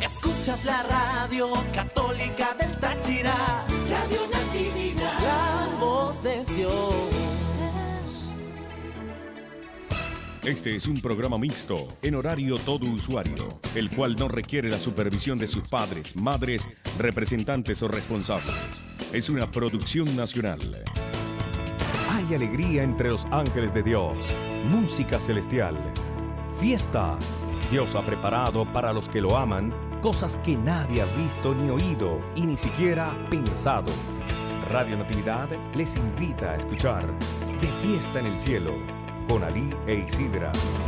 Escuchas la radio católica del Táchira, Radio Natividad, la voz de Dios. Este es un programa mixto, en horario todo usuario, el cual no requiere la supervisión de sus padres, madres, representantes o responsables. Es una producción nacional. Hay alegría entre los ángeles de Dios, música celestial, fiesta. Dios ha preparado para los que lo aman cosas que nadie ha visto ni oído y ni siquiera pensado. Radio Natividad les invita a escuchar De Fiesta en el Cielo con Alí e Isidra.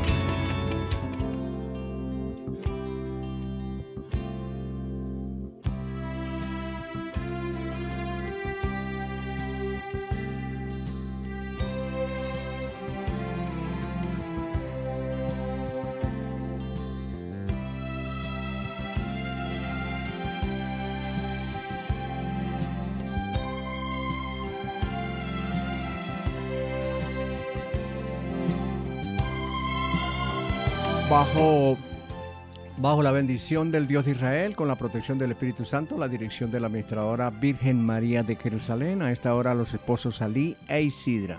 Bajo la bendición del Dios de Israel, con la protección del Espíritu Santo, la dirección de la administradora Virgen María de Jerusalén, a esta hora los esposos Alí e Isidra.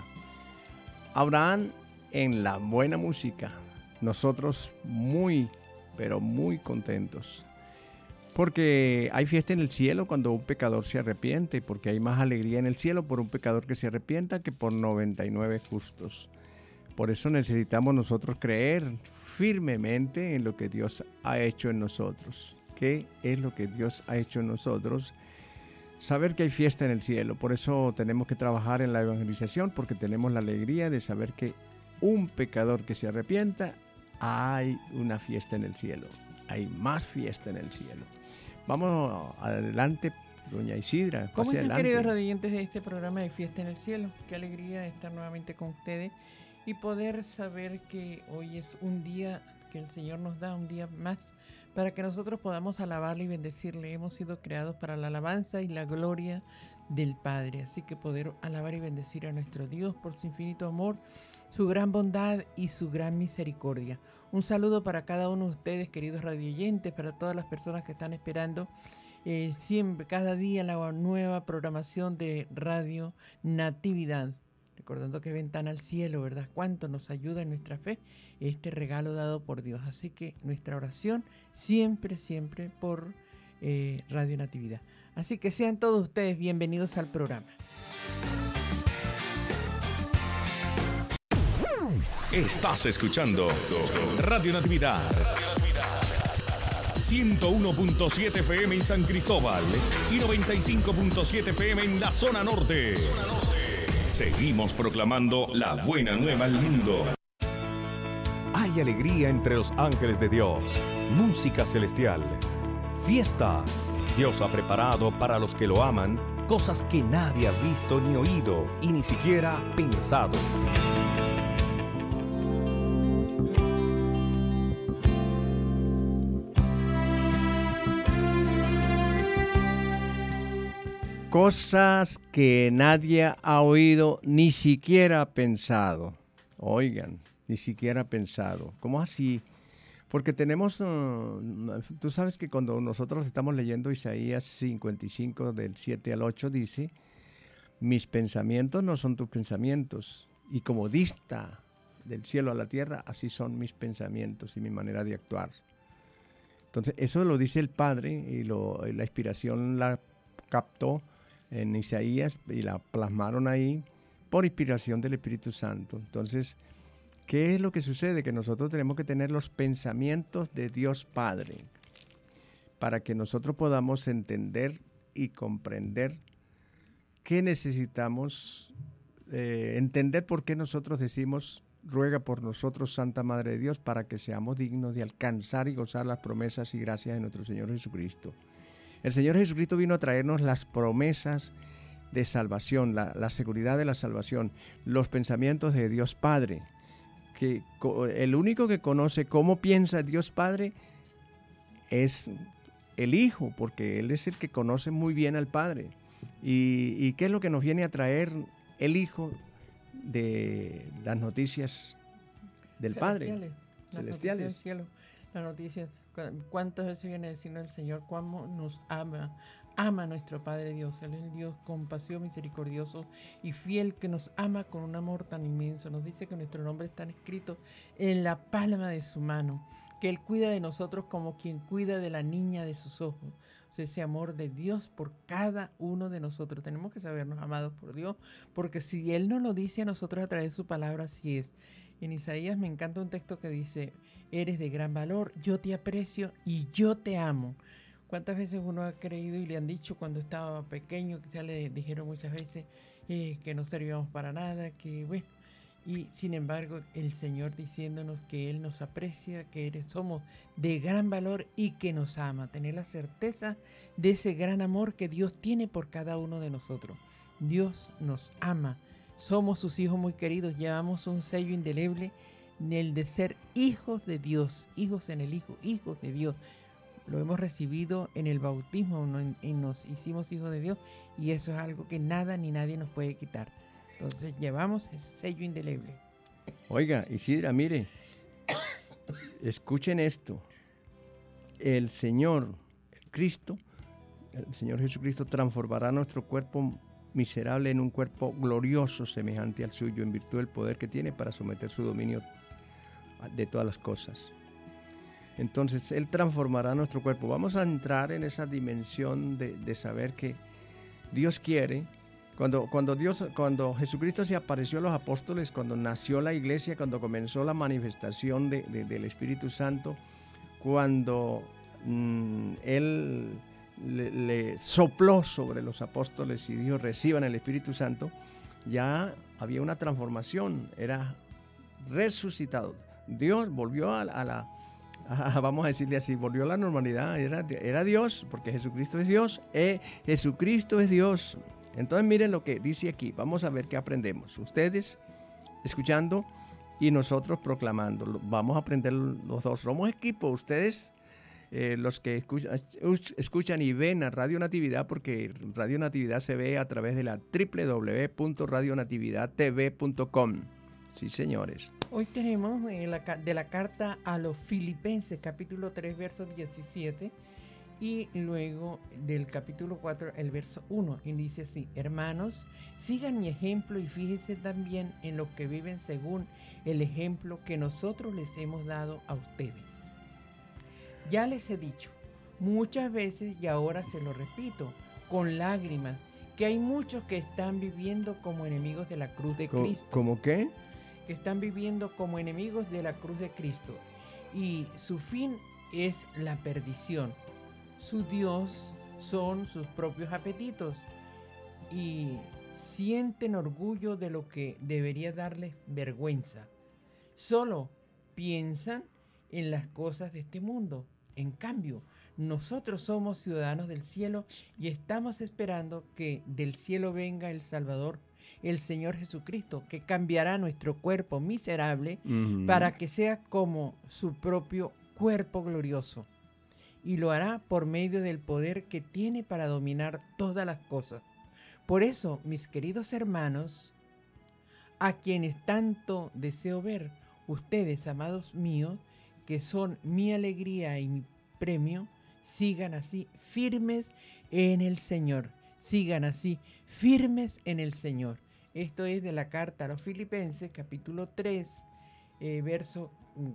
Abraham en la buena música, nosotros muy, pero muy contentos. Porque hay fiesta en el cielo cuando un pecador se arrepiente, porque hay más alegría en el cielo por un pecador que se arrepienta que por 99 justos. Por eso necesitamos nosotros creer firmemente en lo que Dios ha hecho en nosotros. ¿Qué es lo que Dios ha hecho en nosotros? Saber que hay fiesta en el cielo. Por eso tenemos que trabajar en la evangelización, porque tenemos la alegría de saber que un pecador que se arrepienta, hay una fiesta en el cielo. Hay más fiesta en el cielo. Vamos adelante, doña Isidra. ¿Cómo están, queridos radioyentes de este programa de Fiesta en el Cielo? Qué alegría estar nuevamente con ustedes y poder saber que hoy es un día que el Señor nos da, un día más, para que nosotros podamos alabarle y bendecirle. Hemos sido creados para la alabanza y la gloria del Padre. Así que poder alabar y bendecir a nuestro Dios por su infinito amor, su gran bondad y su gran misericordia. Un saludo para cada uno de ustedes, queridos radioyentes, para todas las personas que están esperando siempre, cada día, la nueva programación de Radio Natividad. Recordando que ventana al cielo, ¿verdad? Cuánto nos ayuda en nuestra fe este regalo dado por Dios. Así que nuestra oración siempre, siempre por Radio Natividad. Así que sean todos ustedes bienvenidos al programa. Estás escuchando Radio Natividad 101.7 FM en San Cristóbal y 95.7 FM en la zona norte. Seguimos proclamando la buena nueva al mundo. Hay alegría entre los ángeles de Dios, música celestial, fiesta. Dios ha preparado para los que lo aman cosas que nadie ha visto ni oído y ni siquiera pensado. Cosas que nadie ha oído ni siquiera pensado. Oigan, ni siquiera pensado. ¿Cómo así? Porque tenemos, tú sabes que cuando nosotros estamos leyendo Isaías 55 del 7 al 8 dice, mis pensamientos no son tus pensamientos, y como dista del cielo a la tierra, así son mis pensamientos y mi manera de actuar. Entonces, eso lo dice el Padre y la inspiración la captó en Isaías y la plasmaron ahí por inspiración del Espíritu Santo. Entonces, ¿qué es lo que sucede? Que nosotros tenemos que tener los pensamientos de Dios Padre para que nosotros podamos entender y comprender qué necesitamos, entender por qué nosotros decimos, ruega por nosotros, Santa Madre de Dios, para que seamos dignos de alcanzar y gozar las promesas y gracias de nuestro Señor Jesucristo. El Señor Jesucristo vino a traernos las promesas de salvación, la seguridad de la salvación, los pensamientos de Dios Padre, que el único que conoce cómo piensa Dios Padre es el Hijo, porque Él es el que conoce muy bien al Padre. ¿Y qué es lo que nos viene a traer el Hijo de las noticias del Padre? Celestiales. Las noticias del cielo, las noticias ¿Cuántas veces viene a decirnos el Señor cómo nos ama? Ama nuestro Padre Dios. Él es el Dios compasivo, misericordioso y fiel, que nos ama con un amor tan inmenso. Nos dice que nuestro nombre está escrito en la palma de su mano, que Él cuida de nosotros como quien cuida de la niña de sus ojos. O sea, ese amor de Dios por cada uno de nosotros. Tenemos que sabernos amados por Dios, porque si Él nos lo dice a nosotros a través de su palabra, así es. En Isaías me encanta un texto que dice: eres de gran valor, yo te aprecio y yo te amo. ¿Cuántas veces uno ha creído y le han dicho cuando estaba pequeño, quizás le dijeron muchas veces que no servíamos para nada, que bueno, y sin embargo el Señor diciéndonos que Él nos aprecia, que somos de gran valor y que nos ama? Tener la certeza de ese gran amor que Dios tiene por cada uno de nosotros. Dios nos ama, somos sus hijos muy queridos, llevamos un sello indeleble el de ser hijos de Dios, hijos en el Hijo, hijos de Dios. Lo hemos recibido en el bautismo y nos hicimos hijos de Dios, y eso es algo que nada ni nadie nos puede quitar. Entonces llevamos ese sello indeleble. Oiga, Isidra, mire, escuchen esto. El Señor Cristo, el Señor Jesucristo, transformará nuestro cuerpo miserable en un cuerpo glorioso semejante al suyo, en virtud del poder que tiene para someter su dominio de todas las cosas. Entonces, Él transformará nuestro cuerpo. Vamos a entrar en esa dimensión de saber que Dios quiere. Cuando Jesucristo se apareció a los apóstoles, cuando nació la iglesia, cuando comenzó la manifestación del Espíritu Santo, cuando Él le sopló sobre los apóstoles y dijo: reciban el Espíritu Santo, ya había una transformación, era resucitado. Dios volvió vamos a decirle así, volvió a la normalidad, era Dios, porque Jesucristo es Dios, Jesucristo es Dios. Entonces miren lo que dice aquí, vamos a ver qué aprendemos. Ustedes escuchando y nosotros proclamando, vamos a aprender los dos, somos equipo, ustedes los que escuchan y ven a Radio Natividad, porque Radio Natividad se ve a través de la www.radionatividadtv.com. Sí, señores. Hoy tenemos de la carta a los Filipenses, capítulo 3, verso 17, y luego del capítulo 4, el verso 1, y dice así: hermanos, sigan mi ejemplo y fíjense también en los que viven según el ejemplo que nosotros les hemos dado a ustedes. Ya les he dicho muchas veces, y ahora se lo repito, con lágrimas, que hay muchos que están viviendo como enemigos de la cruz de Cristo. ¿Cómo qué? Que están viviendo como enemigos de la cruz de Cristo, y su fin es la perdición. Su Dios son sus propios apetitos, y sienten orgullo de lo que debería darles vergüenza. Solo piensan en las cosas de este mundo. En cambio, nosotros somos ciudadanos del cielo y estamos esperando que del cielo venga el Salvador, el Señor Jesucristo, que cambiará nuestro cuerpo miserable para que sea como su propio cuerpo glorioso. Y lo hará por medio del poder que tiene para dominar todas las cosas. Por eso, mis queridos hermanos, a quienes tanto deseo ver, ustedes, amados míos, que son mi alegría y mi premio, sigan así firmes en el Señor. Sigan así firmes en el Señor. Esto es de la carta a los Filipenses, capítulo 3, verso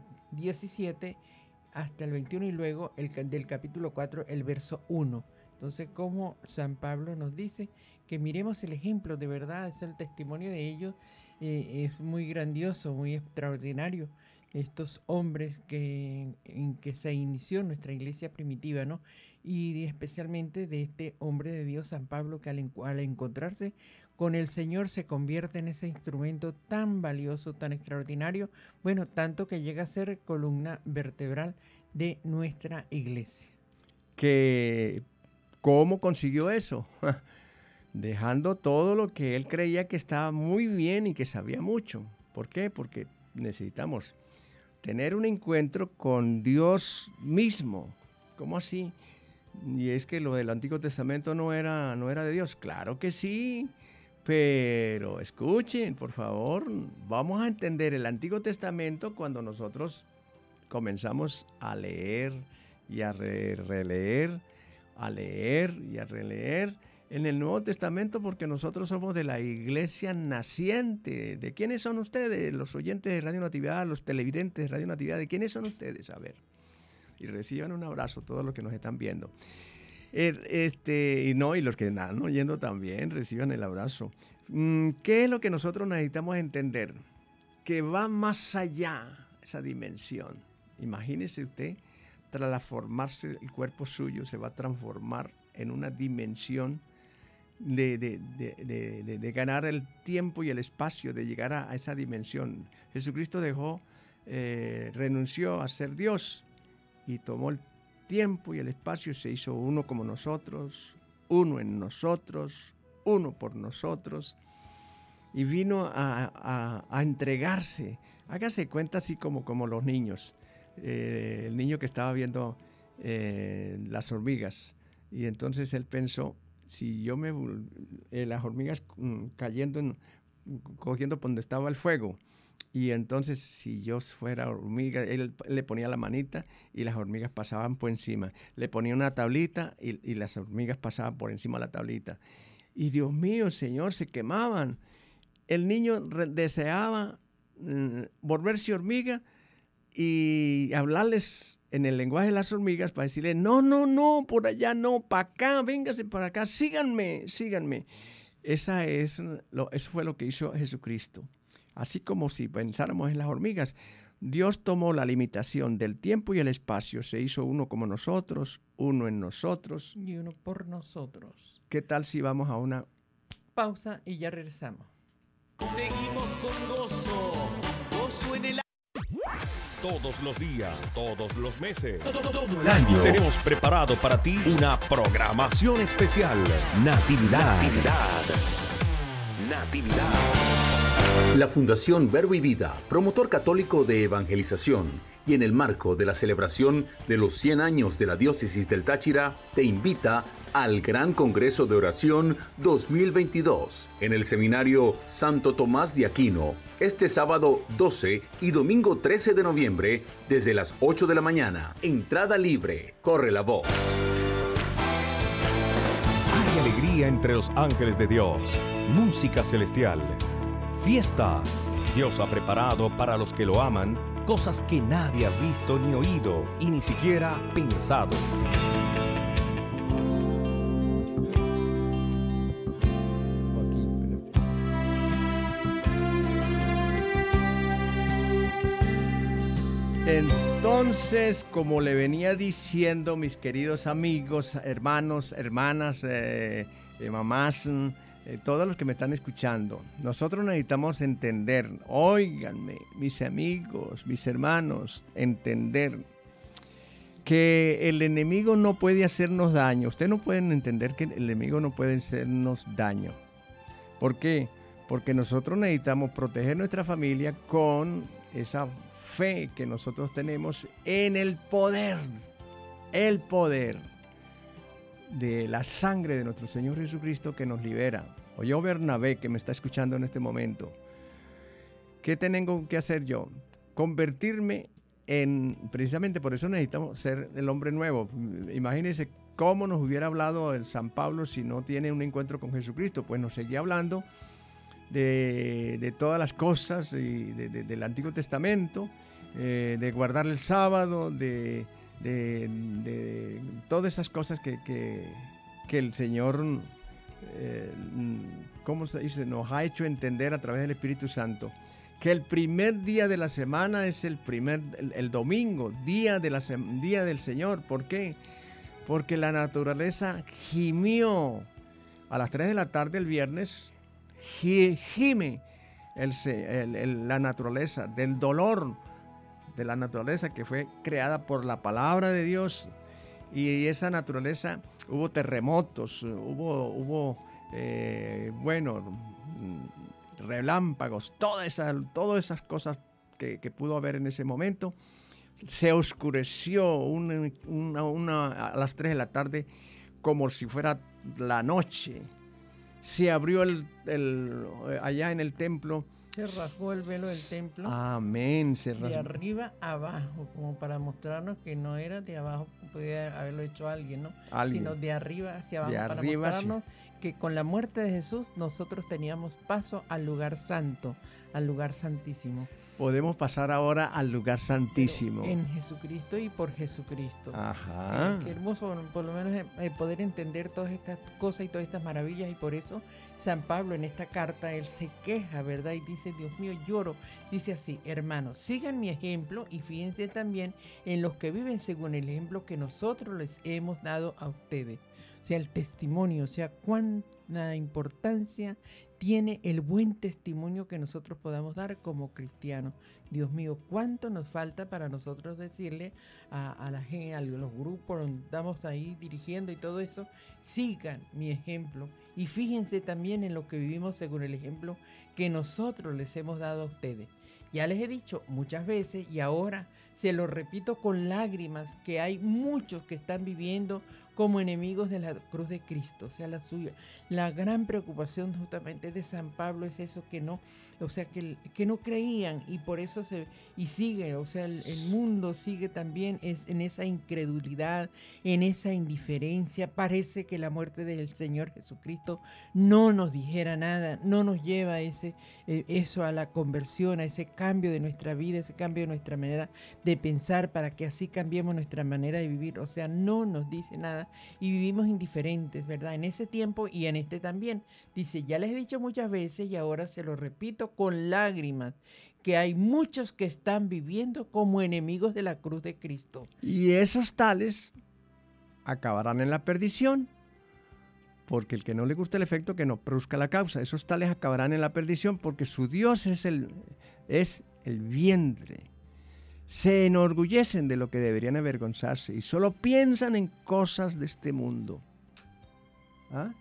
17 hasta el 21, y luego del capítulo 4, el verso 1. Entonces, como San Pablo nos dice que miremos el ejemplo, de verdad, es el testimonio de ellos, es muy grandioso, muy extraordinario. Estos hombres en que se inició nuestra iglesia primitiva, ¿no? Y especialmente de este hombre de Dios, San Pablo, que al encontrarse con el Señor se convierte en ese instrumento tan valioso, tan extraordinario, bueno, tanto que llega a ser columna vertebral de nuestra iglesia. ¿Cómo consiguió eso? Dejando todo lo que él creía que estaba muy bien y que sabía mucho. ¿Por qué? Porque necesitamos tener un encuentro con Dios mismo. ¿Cómo así? Y es que lo del Antiguo Testamento no era de Dios. Claro que sí, pero escuchen, por favor, vamos a entender el Antiguo Testamento cuando nosotros comenzamos a leer y a releer, a leer y a releer en el Nuevo Testamento, porque nosotros somos de la iglesia naciente. ¿De quiénes son ustedes? Los oyentes de Radio Natividad, los televidentes de Radio Natividad, ¿de quiénes son ustedes? A ver. Y reciban un abrazo todos los que nos están viendo. Y los que están oyendo también, reciban el abrazo. ¿Qué es lo que nosotros necesitamos entender? Que va más allá esa dimensión. Imagínese usted, tras formarse el cuerpo suyo, se va a transformar en una dimensión de ganar el tiempo y el espacio, de llegar a esa dimensión. Jesucristo renunció a ser Dios y tomó el tiempo y el espacio, se hizo uno como nosotros, uno en nosotros, uno por nosotros, y vino a entregarse. Hágase cuenta así como los niños. El niño que estaba viendo las hormigas, y entonces él pensó, si yo las hormigas cayendo, cogiendo por donde estaba el fuego, y entonces si yo fuera hormiga, él le ponía la manita y las hormigas pasaban por encima, le ponía una tablita y las hormigas pasaban por encima de la tablita, y Dios mío, Señor, se quemaban. El niño deseaba volverse hormiga y hablarles en el lenguaje de las hormigas para decirle, no, por allá no, para acá, véngase para acá, síganme. Eso fue lo que hizo Jesucristo. Así como si pensáramos en las hormigas, Dios tomó la limitación del tiempo y el espacio, se hizo uno como nosotros, uno en nosotros. Y uno por nosotros. ¿Qué tal si vamos a una pausa y ya regresamos? Seguimos con gozo en el Todos los días, todos los meses, todo el año, tenemos preparado para ti una programación especial. Natividad. La Fundación Verbo y Vida, promotor católico de evangelización, y en el marco de la celebración de los 100 años de la Diócesis del Táchira, te invita al Gran Congreso de Oración 2022 en el Seminario Santo Tomás de Aquino, este sábado 12 y domingo 13 de noviembre, desde las 8 de la mañana. Entrada libre. Corre la voz. Hay alegría entre los ángeles de Dios, música celestial, fiesta. Dios ha preparado para los que lo aman cosas que nadie ha visto ni oído y ni siquiera pensado. Entonces, como le venía diciendo, mis queridos amigos, hermanos, hermanas, mamás, todos los que me están escuchando, nosotros necesitamos entender, óiganme, mis amigos, mis hermanos, entender que el enemigo no puede hacernos daño. Ustedes no pueden entender que el enemigo no puede hacernos daño. ¿Por qué? Porque nosotros necesitamos proteger nuestra familia con esa fe que nosotros tenemos en el poder de la sangre de nuestro Señor Jesucristo que nos libera. O yo, Bernabé, que me está escuchando en este momento, ¿qué tengo que hacer yo? Convertirme precisamente por eso necesitamos ser el hombre nuevo. Imagínense cómo nos hubiera hablado el San Pablo si no tiene un encuentro con Jesucristo. Pues nos seguía hablando de todas las cosas del Antiguo Testamento, de guardar el sábado, de todas esas cosas que el Señor, ¿cómo se dice?, nos ha hecho entender a través del Espíritu Santo. Que el primer día de la semana es el domingo, día del Señor. ¿Por qué? Porque la naturaleza gimió a las 3 de la tarde el viernes. Gime la naturaleza, del dolor de la naturaleza que fue creada por la palabra de Dios, y esa naturaleza hubo terremotos, hubo relámpagos, todas esas cosas que pudo haber en ese momento. Se oscureció a las 3 de la tarde como si fuera la noche. Se abrió allá en el templo Se rasgó el velo del templo Amén. Se de rasgó. arriba a abajo, como para mostrarnos que no era de abajo, podía haberlo hecho alguien, ¿no? Alguien. Sino de arriba hacia abajo, De para arriba hacia- mostrarnos que con la muerte de Jesús nosotros teníamos paso al lugar santo, al lugar santísimo. Podemos pasar ahora al lugar Pero santísimo. en Jesucristo y por Jesucristo. Ajá. Qué hermoso, por lo menos poder entender todas estas cosas y todas estas maravillas, y por eso San Pablo en esta carta, él se queja, ¿verdad? Y dice, Dios mío, lloro. Dice así, hermanos, sigan mi ejemplo y fíjense también en los que viven según el ejemplo que nosotros les hemos dado a ustedes. O sea, el testimonio, o sea, cuánta importancia tiene el buen testimonio que nosotros podamos dar como cristianos. Dios mío, cuánto nos falta para nosotros decirle a la gente, a los grupos donde estamos ahí dirigiendo y todo eso, sigan mi ejemplo y fíjense también en lo que vivimos según el ejemplo que nosotros les hemos dado a ustedes. Ya les he dicho muchas veces y ahora se lo repito con lágrimas, que hay muchos que están viviendo como enemigos de la cruz de Cristo, o sea, la suya. La gran preocupación justamente de San Pablo es eso, que no, o sea, que no creían, y por eso sigue, o sea, el mundo sigue también en esa incredulidad, en esa indiferencia. Parece que la muerte del Señor Jesucristo no nos dijera nada, no nos lleva eso a la conversión, a ese cambio de nuestra vida, ese cambio de nuestra manera de pensar, para que así cambiemos nuestra manera de vivir. O sea, no nos dice nada y vivimos indiferentes, ¿verdad? En ese tiempo y en este también. Dice, ya les he dicho muchas veces y ahora se lo repito con lágrimas, que hay muchos que están viviendo como enemigos de la cruz de Cristo. Y esos tales acabarán en la perdición, porque el que no le gusta el efecto, que no produzca la causa. Esos tales acabarán en la perdición porque su Dios es el vientre. Se enorgullecen de lo que deberían avergonzarse y solo piensan en cosas de este mundo. ¿Ah?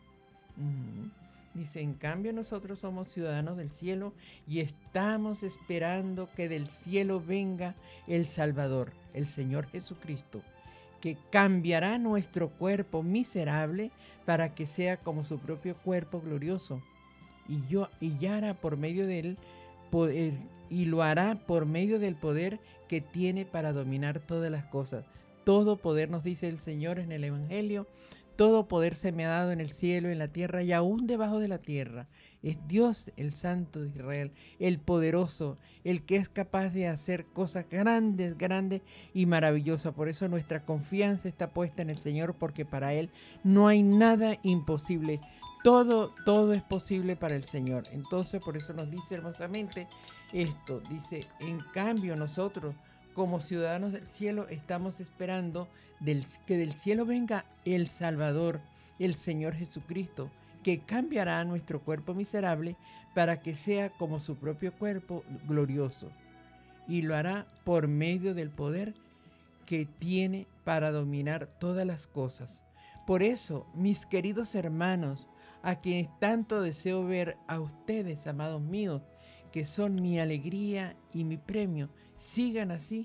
Dice, en cambio nosotros somos ciudadanos del cielo y estamos esperando que del cielo venga el Salvador, el Señor Jesucristo, que cambiará nuestro cuerpo miserable para que sea como su propio cuerpo glorioso, y ya hará por medio del poder, y lo hará por medio del poder que tiene para dominar todas las cosas. Todo poder, nos dice el Señor en el Evangelio, todo poder se me ha dado en el cielo, en la tierra y aún debajo de la tierra. Es Dios, el Santo de Israel, el poderoso, el que es capaz de hacer cosas grandes, grandes y maravillosas. Por eso nuestra confianza está puesta en el Señor, porque para Él no hay nada imposible. Todo es posible para el Señor. Entonces, por eso nos dice hermosamente esto. Dice, en cambio nosotros, como ciudadanos del cielo, estamos esperando que del cielo venga el Salvador, el Señor Jesucristo, que cambiará nuestro cuerpo miserable para que sea como su propio cuerpo glorioso. Y lo hará por medio del poder que tiene para dominar todas las cosas. Por eso, mis queridos hermanos, a quienes tanto deseo ver, a ustedes, amados míos, que son mi alegría y mi premio, sigan así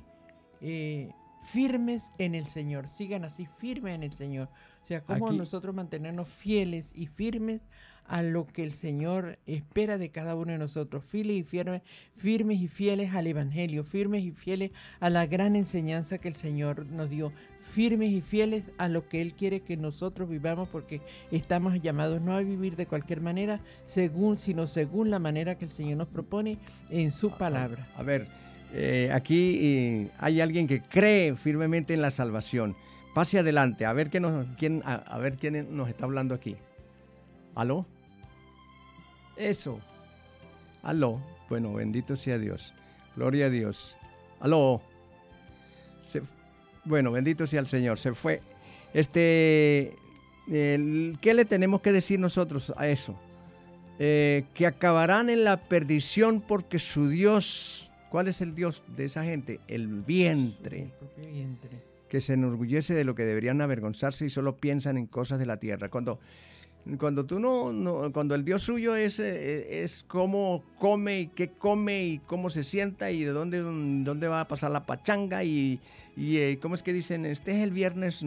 firmes en el Señor, sigan así firmes en el Señor. O sea, cómo Aquí, nosotros mantenernos fieles y firmes a lo que el Señor espera de cada uno de nosotros, firmes y fieles al Evangelio, firmes y fieles a la gran enseñanza que el Señor nos dio, firmes y fieles a lo que Él quiere que nosotros vivamos, porque estamos llamados no a vivir de cualquier manera, sino según la manera que el Señor nos propone en su palabra. A ver, aquí hay alguien que cree firmemente en la salvación. Pase adelante, a ver quién nos está hablando aquí. ¿Aló? Eso. Aló. Bueno, bendito sea Dios. Gloria a Dios. Aló. Bueno, bendito sea el Señor. Se fue. ¿Qué le tenemos que decir nosotros a eso? Que acabarán en la perdición porque su Dios, ¿cuál es el Dios de esa gente? El vientre. El propio vientre. Que se enorgullece de lo que deberían avergonzarse y solo piensan en cosas de la tierra. Cuando el Dios suyo es cómo come y cómo se sienta y de dónde va a pasar la pachanga y cómo es que dicen, este es el viernes,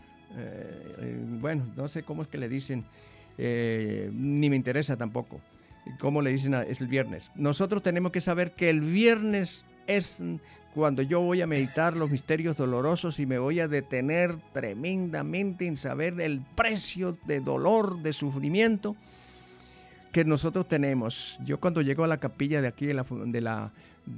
bueno, no sé cómo es que le dicen, ni me interesa tampoco. ¿Cómo le dicen? Es el viernes. Nosotros tenemos que saber que el viernes es cuando yo voy a meditar los misterios dolorosos y me voy a detener tremendamente en saber el precio de dolor, de sufrimiento que nosotros tenemos. Yo cuando llego a la capilla de aquí de la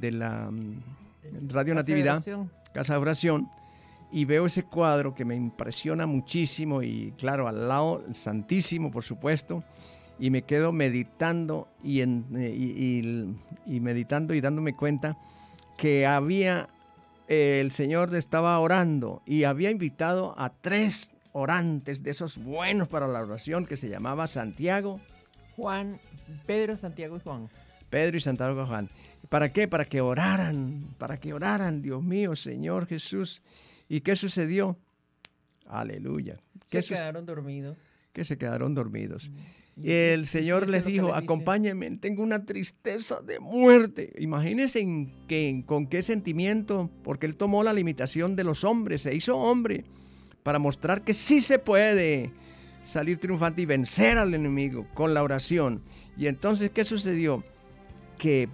Radio Natividad, Casa de Oración, y veo ese cuadro que me impresiona muchísimo y claro, al lado el Santísimo, por supuesto, y me quedo meditando y meditando y dándome cuenta que el Señor estaba orando y había invitado a 3 orantes de esos buenos para la oración que se llamaba Santiago, Juan, Pedro, Santiago y Juan. Pedro y Santiago y Juan. ¿Para qué? Para que oraran, Dios mío, Señor Jesús. ¿Y qué sucedió? Aleluya. Se quedaron dormidos. Que se quedaron dormidos. El Señor les dijo, acompáñenme, tengo una tristeza de muerte. Imagínense con qué sentimiento, porque Él tomó la limitación de los hombres, se hizo hombre, para mostrar que sí se puede salir triunfante y vencer al enemigo con la oración. Y entonces, ¿qué sucedió? Que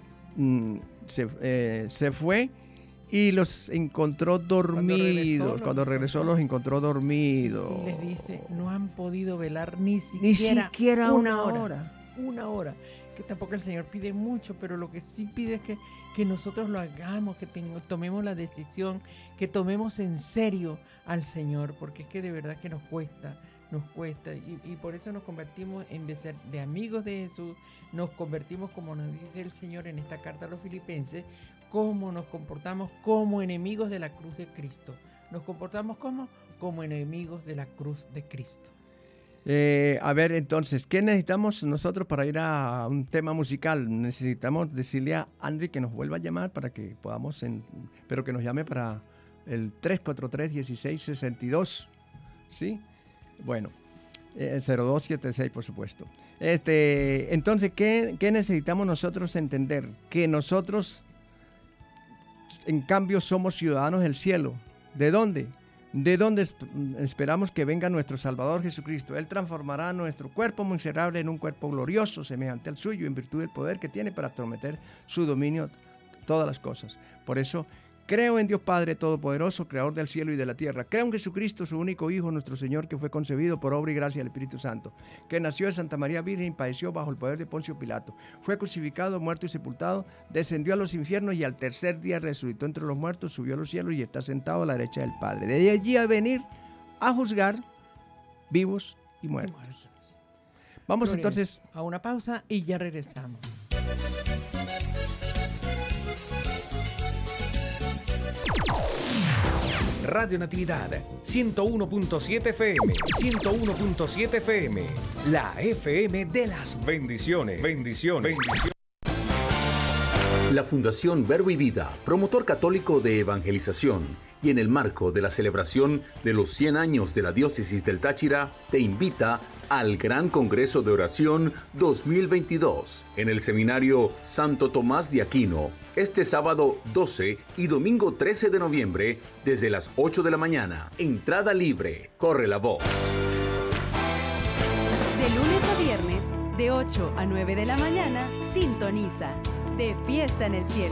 se fue y los encontró dormidos. Cuando regresó los encontró dormidos. Y les dice, no han podido velar ni siquiera una hora. Una hora. Que tampoco el Señor pide mucho, pero lo que sí pide es que nosotros lo hagamos, que tomemos la decisión, que tomemos en serio al Señor, porque es que de verdad que nos cuesta. Y por eso nos convertimos, en vez de amigos de Jesús, nos convertimos, como nos dice el Señor en esta carta a los Filipenses, cómo nos comportamos como enemigos de la cruz de Cristo. Nos comportamos como enemigos de la cruz de Cristo. A ver, entonces, ¿qué necesitamos nosotros para ir a un tema musical? Necesitamos decirle a Andri que nos vuelva a llamar para que podamos, pero que nos llame para el 343-1662, ¿sí? Bueno, 0276, por supuesto. Entonces, ¿qué necesitamos nosotros entender? Que nosotros, en cambio, somos ciudadanos del cielo. ¿De dónde? De donde esperamos que venga nuestro Salvador Jesucristo. Él transformará nuestro cuerpo miserable en un cuerpo glorioso, semejante al suyo, en virtud del poder que tiene para someter su dominio todas las cosas. Por eso, creo en Dios Padre Todopoderoso, Creador del cielo y de la tierra. Creo en Jesucristo, su único Hijo, nuestro Señor, que fue concebido por obra y gracia del Espíritu Santo, que nació de Santa María Virgen y padeció bajo el poder de Poncio Pilato. Fue crucificado, muerto y sepultado, descendió a los infiernos y al tercer día resucitó entre los muertos, subió a los cielos y está sentado a la derecha del Padre. De allí a venir a juzgar vivos y muertos. Vamos entonces a una pausa y ya regresamos. Radio Natividad, 101.7 FM, 101.7 FM, la FM de las bendiciones. La Fundación Verbo y Vida, promotor católico de evangelización, y en el marco de la celebración de los 100 años de la Diócesis del Táchira, te invita al Gran Congreso de Oración 2022 en el Seminario Santo Tomás de Aquino, este sábado 12 y domingo 13 de noviembre, desde las 8 de la mañana. Entrada libre. Corre la voz. De lunes a viernes, de 8 a 9 de la mañana, sintoniza De Fiesta en el Cielo.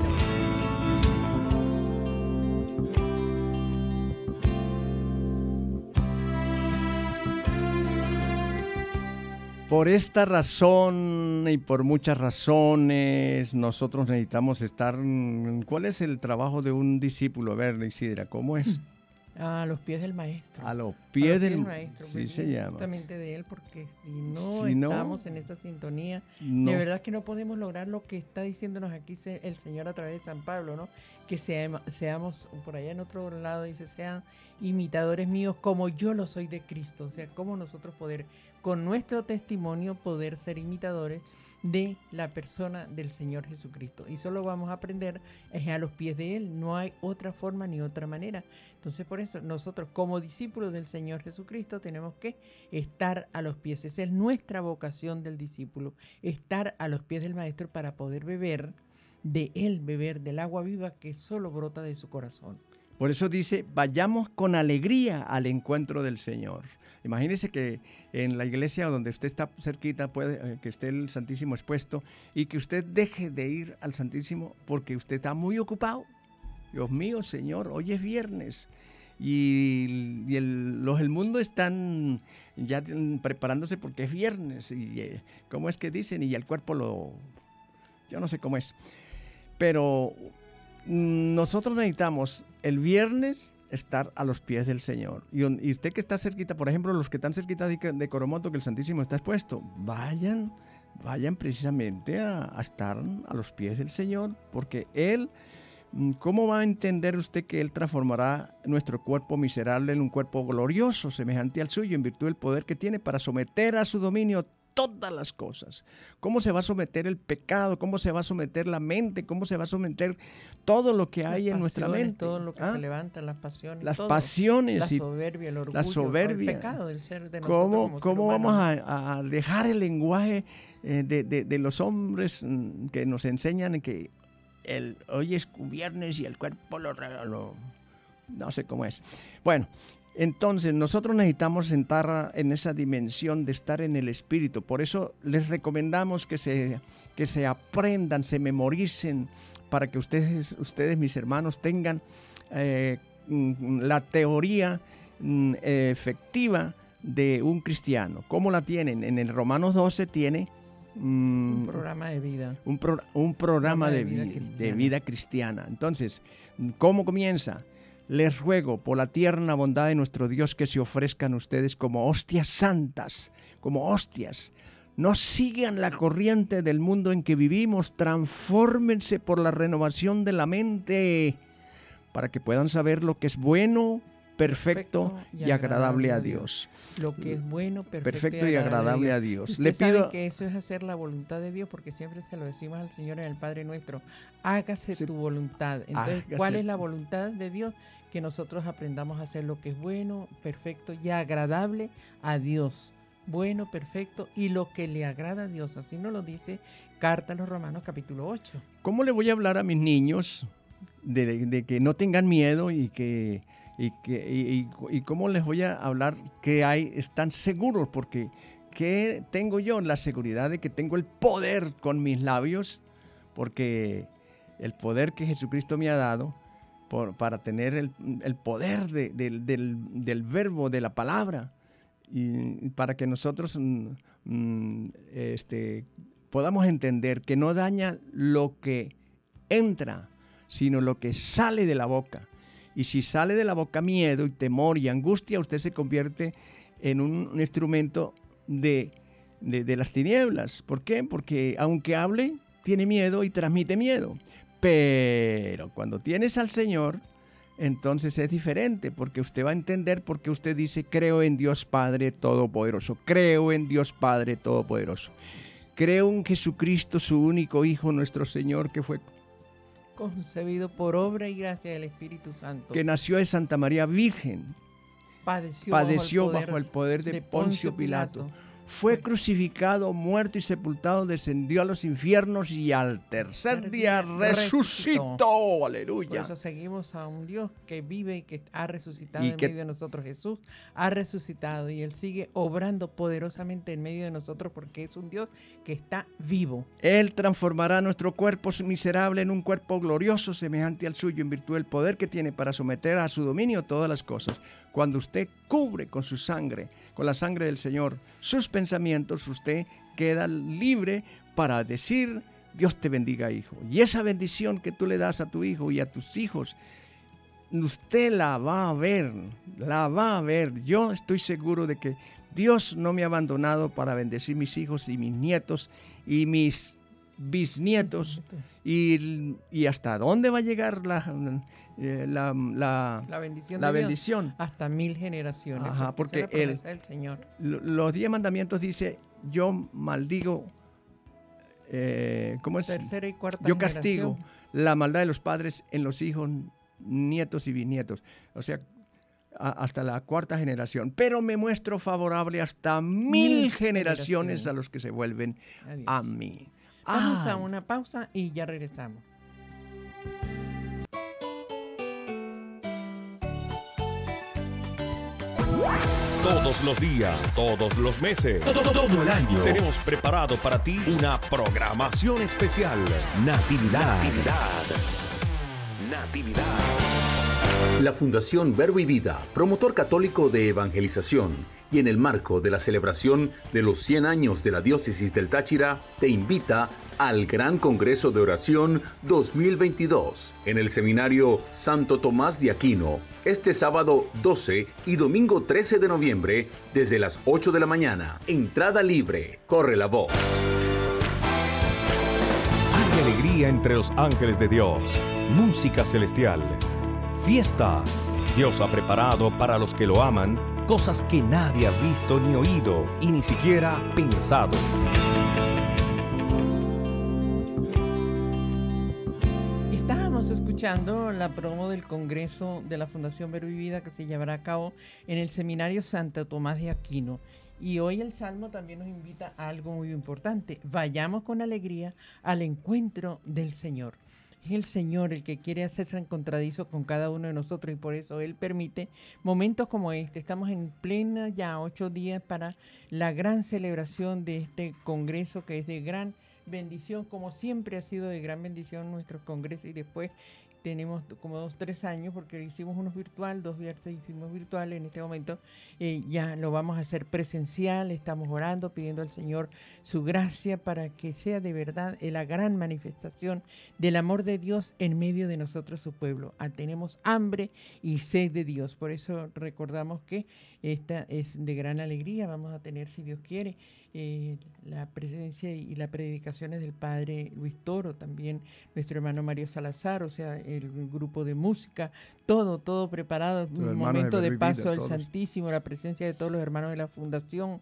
Por esta razón y por muchas razones, nosotros necesitamos estar... ¿Cuál es el trabajo de un discípulo? A ver, Isidra, ¿cómo es? A los pies del maestro. A los pies del maestro. Sí, se llama. Justamente de él, porque si no estamos en esa sintonía, de verdad que no podemos lograr lo que está diciéndonos aquí el Señor a través de San Pablo, ¿no? Que seamos, por allá en otro lado dice, sean imitadores míos como yo lo soy de Cristo. O sea, como nosotros poder, con nuestro testimonio, poder ser imitadores de la persona del Señor Jesucristo. Y solo vamos a aprender a los pies de Él. No hay otra forma ni otra manera. Entonces, por eso, nosotros como discípulos del Señor Jesucristo tenemos que estar a los pies. Esa es nuestra vocación del discípulo, estar a los pies del Maestro para poder beber de Él, beber del agua viva que solo brota de su corazón. Por eso dice, vayamos con alegría al encuentro del Señor. Imagínese que en la iglesia donde usted está cerquita, puede que esté el Santísimo expuesto y que usted deje de ir al Santísimo porque usted está muy ocupado. Dios mío, Señor, hoy es viernes y los del mundo están ya preparándose porque es viernes. Y ¿cómo es que dicen? Y el cuerpo yo no sé cómo es. Pero nosotros necesitamos el viernes estar a los pies del Señor. Y usted que está cerquita, por ejemplo, los que están cerquita de Coromoto, que el Santísimo está expuesto, vayan precisamente a estar a los pies del Señor, porque Él, ¿cómo va a entender usted que Él transformará nuestro cuerpo miserable en un cuerpo glorioso, semejante al suyo, en virtud del poder que tiene para someter a su dominio todas las cosas? ¿Cómo se va a someter el pecado? ¿Cómo se va a someter la mente? ¿Cómo se va a someter todo lo que hay en nuestra mente? Todo lo que se levanta, las pasiones. Las todo. pasiones. La soberbia, el orgullo, la soberbia. el pecado del ser de nosotros. ¿Cómo vamos a dejar el lenguaje de los hombres que nos enseñan que hoy es viernes y el cuerpo no sé cómo es? Bueno, entonces nosotros necesitamos entrar en esa dimensión de estar en el Espíritu. Por eso les recomendamos que se aprendan, se memoricen, para que ustedes mis hermanos, tengan la teoría efectiva de un cristiano. ¿Cómo la tienen? En el Romanos 12 tiene un programa de vida. Un programa de vida cristiana. Entonces, ¿cómo comienza? Les ruego por la tierna bondad de nuestro Dios que se ofrezcan ustedes como hostias santas, como hostias. No sigan la corriente del mundo en que vivimos, transfórmense por la renovación de la mente para que puedan saber lo que es bueno, perfecto y agradable a Dios. Lo que es bueno, perfecto y agradable a Dios. Le pido que eso es hacer la voluntad de Dios, porque siempre se lo decimos al Señor en el Padre Nuestro. Hágase tu voluntad. Entonces, ¿cuál es la voluntad de Dios? Que nosotros aprendamos a hacer lo que es bueno, perfecto y agradable a Dios. Bueno, perfecto y lo que le agrada a Dios. Así nos lo dice Carta a los Romanos capítulo 8. ¿Cómo le voy a hablar a mis niños de que no tengan miedo y cómo les voy a hablar que están seguros? Porque ¿qué tengo yo? La seguridad de que tengo el poder con mis labios, porque el poder que Jesucristo me ha dado para tener el poder del verbo, de la palabra, y para que nosotros podamos entender que no daña lo que entra, sino lo que sale de la boca. Y si sale de la boca miedo y temor y angustia, usted se convierte en un instrumento de las tinieblas. ¿Por qué? Porque aunque hable, tiene miedo y transmite miedo. Pero cuando tienes al Señor, entonces es diferente, porque usted va a entender por qué usted dice: creo en Dios Padre Todopoderoso, creo en Dios Padre Todopoderoso, creo en Jesucristo, su único Hijo, nuestro Señor, que fue concebido por obra y gracia del Espíritu Santo, que nació de Santa María Virgen, padeció bajo el poder de Poncio Pilato, fue crucificado, muerto y sepultado, descendió a los infiernos y al tercer día resucitó. Aleluya. Por eso seguimos a un Dios que vive y que ha resucitado en medio de nosotros. Jesús ha resucitado y Él sigue obrando poderosamente en medio de nosotros, porque es un Dios que está vivo. Él transformará nuestro cuerpo miserable en un cuerpo glorioso semejante al suyo, en virtud del poder que tiene para someter a su dominio todas las cosas. Cuando usted cubre con su sangre, con la sangre del Señor, sus pensamientos, usted queda libre para decir: Dios te bendiga, hijo. Y esa bendición que tú le das a tu hijo y a tus hijos, usted la va a ver, la va a ver. Yo estoy seguro de que Dios no me ha abandonado para bendecir mis hijos y mis nietos y mis bisnietos. Y hasta dónde va a llegar la bendición. Hasta 1000 generaciones. Ajá, porque el Señor. Los 10 mandamientos dice: yo maldigo, ¿cómo es? Tercera y cuarta yo castigo la maldad de los padres en los hijos, nietos y bisnietos. O sea, hasta la cuarta generación. Pero me muestro favorable hasta 1000 generaciones a los que se vuelven a mí. Vamos a una pausa y ya regresamos. Todos los días, todos los meses, todo el año. Tenemos preparado para ti una programación especial. Natividad. La Fundación Verbo y Vida, promotor católico de evangelización, y en el marco de la celebración de los 100 años de la Diócesis del Táchira, te invita al Gran Congreso de Oración 2022 en el Seminario Santo Tomás de Aquino, este sábado 12 y domingo 13 de noviembre, desde las 8 de la mañana. Entrada libre. Corre la voz. Hay alegría entre los ángeles de Dios, música celestial, fiesta. Dios ha preparado para los que lo aman cosas que nadie ha visto ni oído y ni siquiera pensado. Estábamos escuchando la promo del Congreso de la Fundación Verbo y Vida que se llevará a cabo en el Seminario Santo Tomás de Aquino. Y hoy el Salmo también nos invita a algo muy importante. Vayamos con alegría al encuentro del Señor. Es el Señor el que quiere hacerse encontradizo con cada uno de nosotros y por eso Él permite momentos como este. Estamos en plena ya 8 días para la gran celebración de este congreso que es de gran bendición, como siempre ha sido de gran bendición nuestros congresos, y después tenemos como 2-3 años porque hicimos unos virtual, 2 viernes hicimos virtual. En este momento ya lo vamos a hacer presencial. Estamos orando, pidiendo al Señor su gracia para que sea de verdad la gran manifestación del amor de Dios en medio de nosotros, su pueblo. Tenemos hambre y sed de Dios. Por eso recordamos que esta es de gran alegría. Vamos a tener, si Dios quiere, la presencia y las predicaciones del Padre Luis Toro, también nuestro hermano Mario Salazar, o sea, el grupo de música, todo preparado, un momento de paso al Santísimo, la presencia de todos los hermanos de la Fundación,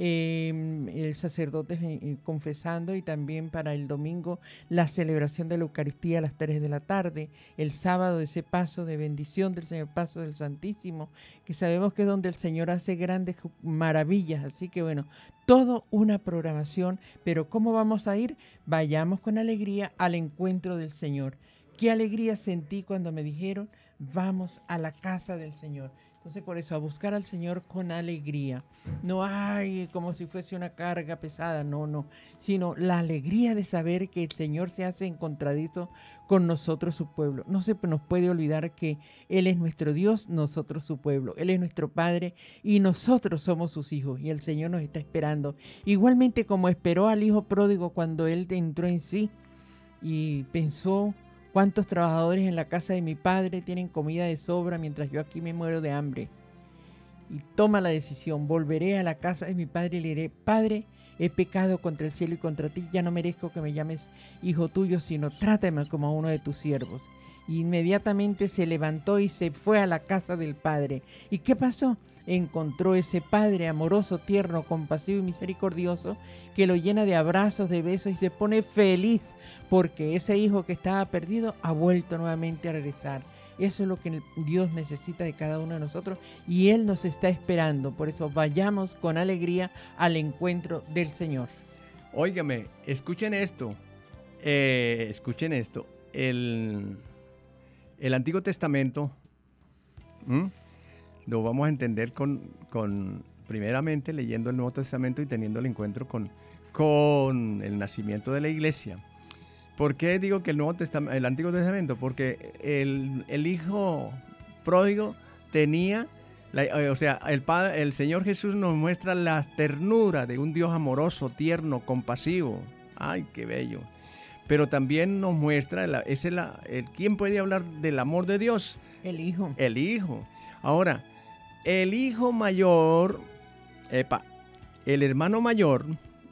el sacerdote confesando, y también para el domingo la celebración de la Eucaristía a las 3 de la tarde, el sábado ese paso de bendición del Señor, paso del Santísimo, que sabemos que es donde el Señor hace grandes maravillas. Así que bueno, todo una programación, pero ¿cómo vamos a ir? Vayamos con alegría al encuentro del Señor. Qué alegría sentí cuando me dijeron, vamos a la casa del Señor. Entonces, por eso, a buscar al Señor con alegría. No hay como si fuese una carga pesada, no, sino la alegría de saber que el Señor se hace encontradizo con nosotros, su pueblo. No se nos puede olvidar que Él es nuestro Dios, nosotros su pueblo. Él es nuestro Padre y nosotros somos sus hijos, y el Señor nos está esperando. Igualmente como esperó al hijo pródigo cuando Él entró en sí y pensó: ¿cuántos trabajadores en la casa de mi padre tienen comida de sobra mientras yo aquí me muero de hambre? Y toma la decisión: volveré a la casa de mi padre y le diré: Padre, he pecado contra el cielo y contra ti, ya no merezco que me llames hijo tuyo, sino trátame como a uno de tus siervos. Y inmediatamente se levantó y se fue a la casa del Padre. ¿Y qué pasó? Encontró ese Padre amoroso, tierno, compasivo y misericordioso, que lo llena de abrazos, de besos, y se pone feliz porque ese hijo que estaba perdido ha vuelto nuevamente a regresar. Eso es lo que Dios necesita de cada uno de nosotros, y Él nos está esperando. Por eso vayamos con alegría al encuentro del Señor. Óigame, escuchen esto. El Antiguo Testamento lo vamos a entender con primeramente leyendo el Nuevo Testamento y teniendo el encuentro con el nacimiento de la iglesia. ¿Por qué digo que el Antiguo Testamento? Porque el hijo pródigo tenía, el Señor Jesús nos muestra la ternura de un Dios amoroso, tierno, compasivo. ¡Ay, qué bello! Pero también nos muestra, ¿quién puede hablar del amor de Dios? El Hijo. El Hijo. Ahora, el hijo mayor, el hermano mayor,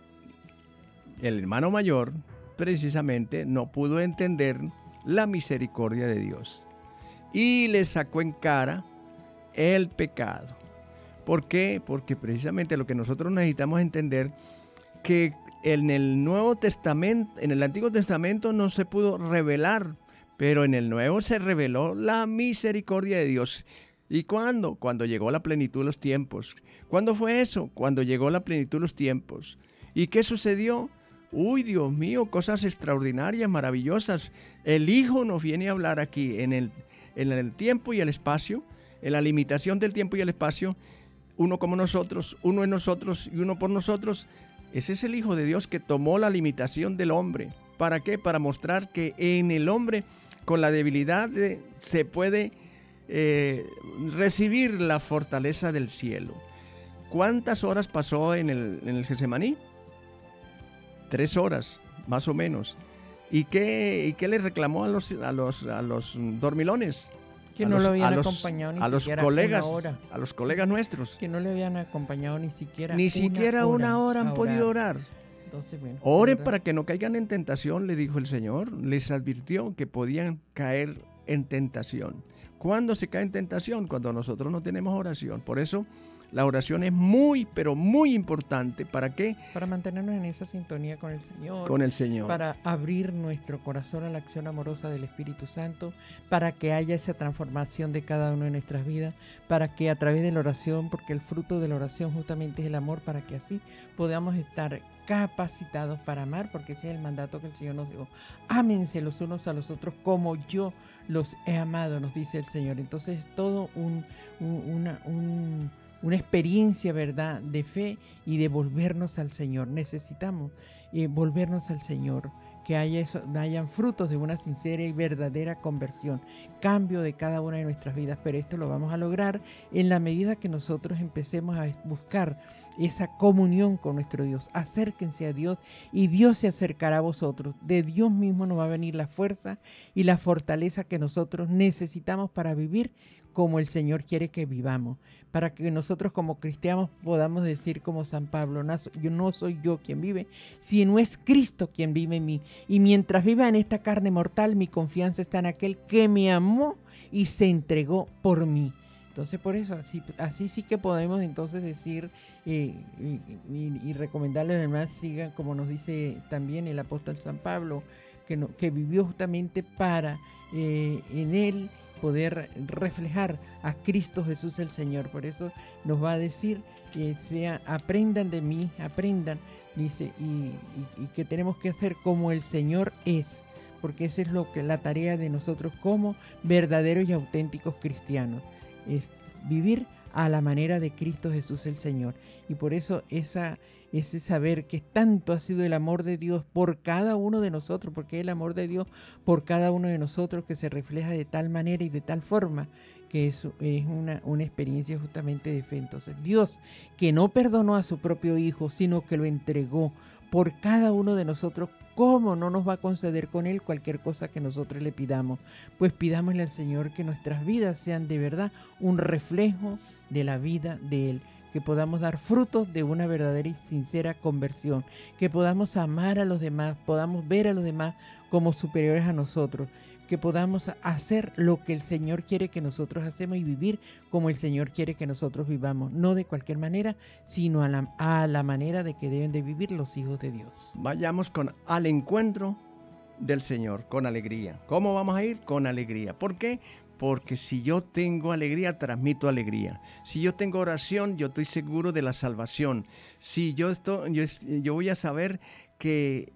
precisamente no pudo entender la misericordia de Dios y le sacó en cara el pecado. ¿Por qué? Porque precisamente lo que nosotros necesitamos entender, que en el Nuevo Testamento, en el Antiguo Testamento no se pudo revelar, pero en el Nuevo se reveló la misericordia de Dios. ¿Y cuándo? Cuando llegó la plenitud de los tiempos. ¿Cuándo fue eso? Cuando llegó la plenitud de los tiempos. ¿Y qué sucedió? Uy, Dios mío, cosas extraordinarias, maravillosas. El Hijo nos viene a hablar aquí en el tiempo y el espacio, en la limitación del tiempo y el espacio. uno como nosotros, uno en nosotros y uno por nosotros. Ese es el Hijo de Dios que tomó la limitación del hombre. ¿Para qué? Para mostrar que en el hombre, con la debilidad, se puede recibir la fortaleza del cielo. ¿Cuántas horas pasó en el Getsemaní? 3 horas, más o menos. ¿Y qué le reclamó a los dormilones? Que no lo habían acompañado ni siquiera colegas, una hora. a los colegas nuestros. Que no le habían acompañado ni siquiera una hora han podido orar. Entonces, bueno, Ore para que no caigan en tentación, le dijo el Señor. Les advirtió que podían caer en tentación. ¿Cuándo se cae en tentación? Cuando nosotros no tenemos oración. Por eso la oración es muy, pero muy importante. ¿Para qué? Para mantenernos en esa sintonía con el Señor. Con el Señor. Para abrir nuestro corazón a la acción amorosa del Espíritu Santo, para que haya esa transformación de cada uno de nuestras vidas, para que a través de la oración, porque el fruto de la oración justamente es el amor, para que así podamos estar capacitados para amar, porque ese es el mandato que el Señor nos dio. Ámense los unos a los otros como yo los he amado, nos dice el Señor. Entonces es todo una experiencia, ¿verdad?, de fe y de volvernos al Señor. Necesitamos volvernos al Señor, que hayan frutos de una sincera y verdadera conversión, cambio de cada una de nuestras vidas, pero esto lo vamos a lograr en la medida que nosotros empecemos a buscar esa comunión con nuestro Dios. Acérquense a Dios y Dios se acercará a vosotros. De Dios mismo nos va a venir la fuerza y la fortaleza que nosotros necesitamos para vivir como el Señor quiere que vivamos, para que nosotros como cristianos podamos decir como San Pablo, no soy yo quien vive, sino es Cristo quien vive en mí. Y mientras viva en esta carne mortal, mi confianza está en aquel que me amó y se entregó por mí. Entonces, por eso, así sí que podemos entonces decir y recomendarles además, sigan como nos dice también el apóstol San Pablo, que vivió justamente para en él poder reflejar a Cristo Jesús el Señor. Por eso nos va a decir que aprendan de mí, dice, y que tenemos que hacer como el Señor es, porque esa es la tarea de nosotros como verdaderos y auténticos cristianos, es vivir a la manera de Cristo Jesús el Señor. Y por eso ese saber que tanto ha sido el amor de Dios por cada uno de nosotros, porque es el amor de Dios por cada uno de nosotros que se refleja de tal manera y de tal forma que es una experiencia justamente de fe. Entonces Dios, que no perdonó a su propio Hijo, sino que lo entregó por cada uno de nosotros, ¿cómo no nos va a conceder con Él cualquier cosa que nosotros le pidamos? Pues pidámosle al Señor que nuestras vidas sean de verdad un reflejo de la vida de Él, que podamos dar frutos de una verdadera y sincera conversión, que podamos amar a los demás, podamos ver a los demás como superiores a nosotros, que podamos hacer lo que el Señor quiere que nosotros hacemos y vivir como el Señor quiere que nosotros vivamos, no de cualquier manera, sino a la manera de que deben de vivir los hijos de Dios. Vayamos al encuentro del Señor, con alegría. ¿Cómo vamos a ir? Con alegría. ¿Por qué? Porque si yo tengo alegría, transmito alegría. Si yo tengo oración, yo estoy seguro de la salvación. Si yo voy a saber que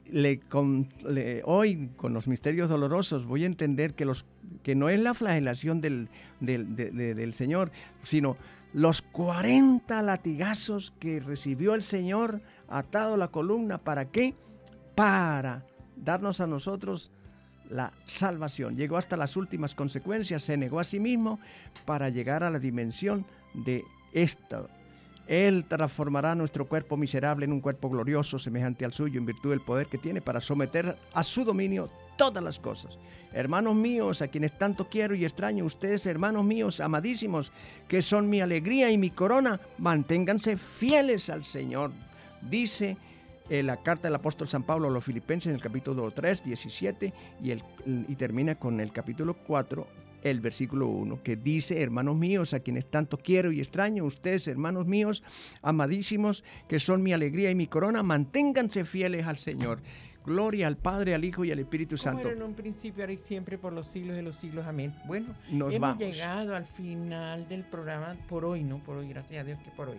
hoy, con los misterios dolorosos, voy a entender que no es la flagelación del Señor, sino los 40 latigazos que recibió el Señor atado a la columna. ¿Para qué? Para darnos a nosotros la salvación. Llegó hasta las últimas consecuencias, se negó a sí mismo para llegar a la dimensión de esto. Él transformará nuestro cuerpo miserable en un cuerpo glorioso semejante al suyo en virtud del poder que tiene para someter a su dominio todas las cosas. Hermanos míos, a quienes tanto quiero y extraño, ustedes, hermanos míos, amadísimos, que son mi alegría y mi corona, manténganse fieles al Señor. Dice la carta del apóstol San Pablo a los Filipenses en el capítulo 3, 17 y termina con el capítulo 4, el versículo 1, que dice: hermanos míos, a quienes tanto quiero y extraño, ustedes, hermanos míos, amadísimos, que son mi alegría y mi corona, manténganse fieles al Señor. Gloria al Padre, al Hijo y al Espíritu Santo. Como era en un principio, ahora y siempre, por los siglos de los siglos. Amén. Bueno, hemos llegado al final del programa por hoy, ¿no? Por hoy, gracias a Dios que por hoy.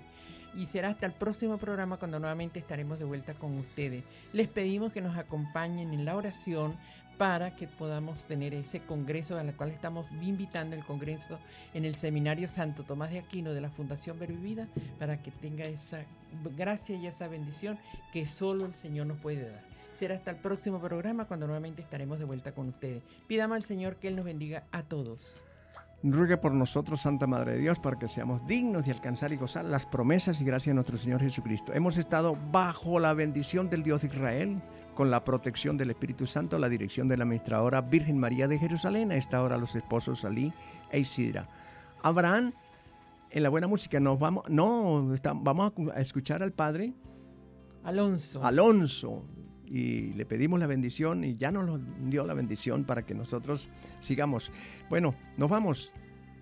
y será hasta el próximo programa cuando nuevamente estaremos de vuelta con ustedes. Les pedimos que nos acompañen en la oración para que podamos tener ese congreso al cual estamos invitando, el congreso en el Seminario Santo Tomás de Aquino de la Fundación Vervivida, para que tenga esa gracia y esa bendición que solo el Señor nos puede dar. Será hasta el próximo programa cuando nuevamente estaremos de vuelta con ustedes. Pidamos al Señor que Él nos bendiga a todos. Ruegue por nosotros, Santa Madre de Dios, para que seamos dignos de alcanzar y gozar las promesas y gracias de nuestro Señor Jesucristo. Hemos estado bajo la bendición del Dios de Israel, con la protección del Espíritu Santo, la dirección de la administradora Virgen María de Jerusalén, a esta hora los esposos Salí e Isidra. Abraham, en la buena música, vamos a escuchar al Padre Alonso, y le pedimos la bendición y ya nos dio la bendición para que nosotros sigamos. Bueno, nos vamos.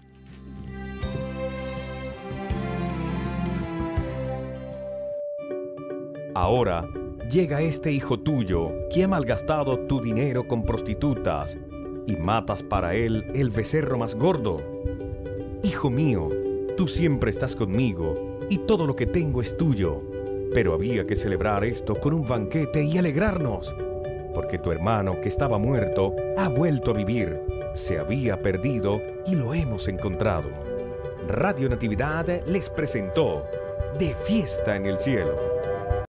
Ahora llega este hijo tuyo que ha malgastado tu dinero con prostitutas y matas para él el becerro más gordo. Hijo mío, tú siempre estás conmigo y todo lo que tengo es tuyo, pero había que celebrar esto con un banquete y alegrarnos, porque tu hermano que estaba muerto ha vuelto a vivir, se había perdido y lo hemos encontrado. Radio Natividad les presentó De Fiesta en el Cielo.